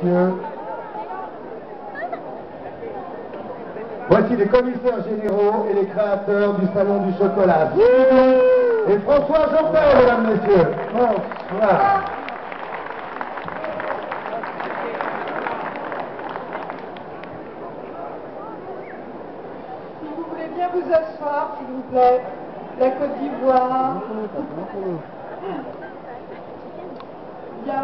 messieurs. Voici les commissaires généraux et les créateurs du Salon du Chocolat. Et François Jourdain, mesdames, messieurs. Bonsoir. Si vous voulez bien vous asseoir, s'il vous plaît. La Côte d'Ivoire. Bien.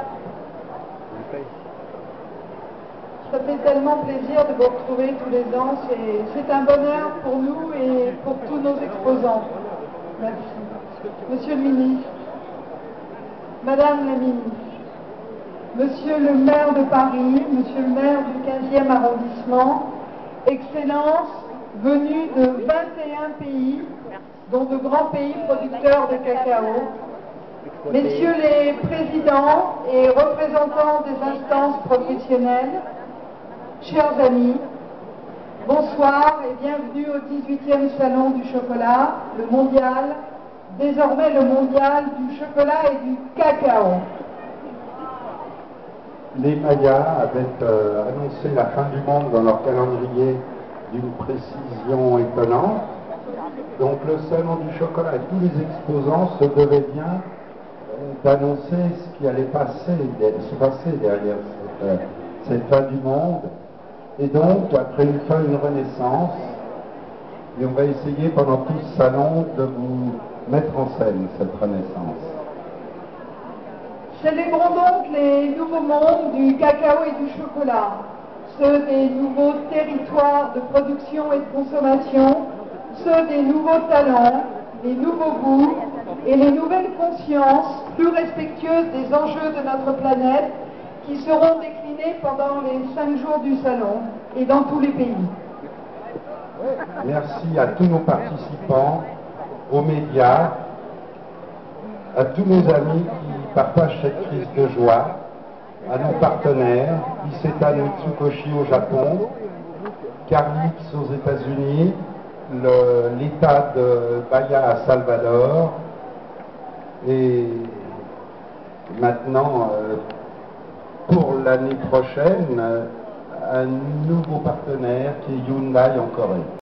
Ça fait tellement plaisir de vous retrouver tous les ans. C'est un bonheur pour nous et pour tous nos exposants. Merci. Monsieur le ministre, Madame la ministre, Monsieur le maire de Paris, Monsieur le maire du 15e arrondissement, Excellences venues de 21 pays, dont de grands pays producteurs de cacao, Messieurs les présidents et représentants des instances professionnelles, chers amis, bonsoir et bienvenue au 18e Salon du Chocolat, le mondial, désormais le mondial du chocolat et du cacao. Les Mayas avaient annoncé la fin du monde dans leur calendrier d'une précision étonnante. Donc le Salon du Chocolat et tous les exposants se devaient bien d'annoncer ce qui allait se passer derrière cette fin du monde. Et donc, après une fin, une renaissance, et on va essayer pendant tout ce salon de vous mettre en scène cette renaissance. Célébrons donc les nouveaux mondes du cacao et du chocolat, ceux des nouveaux territoires de production et de consommation, ceux des nouveaux talents, les nouveaux goûts et les nouvelles consciences plus respectueuses des enjeux de notre planète qui seront déclinés pendant les 5 jours du salon et dans tous les pays. Merci à tous nos participants, aux médias, à tous nos amis qui partagent cette crise de joie, à nos partenaires, Iseta Mitsukoshi au Japon, Carlix aux États-Unis, l'État de Bahia à Salvador, et maintenant, pour l'année prochaine, un nouveau partenaire qui est Hyundai en Corée.